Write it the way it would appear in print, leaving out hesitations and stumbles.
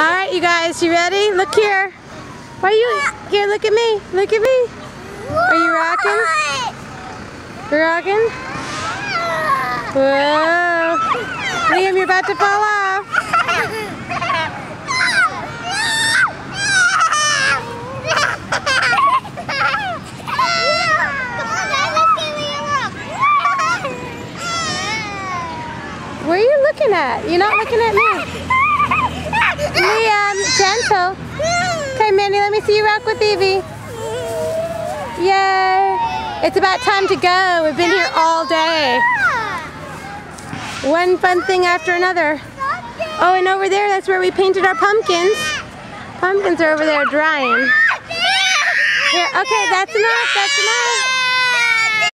Alright, you guys, you ready? Look here. Why are you here? Look at me. Look at me. Are you rocking? You're rocking? Whoa. Liam, you're about to fall off. Where are you looking at? You're not looking at me. Liam, gentle. Okay, Manny, let me see you rock with Evie. Yay. It's about time to go. We've been here all day. One fun thing after another. Oh, and over there, that's where we painted our pumpkins. Pumpkins are over there drying. Here, okay, that's enough. That's enough.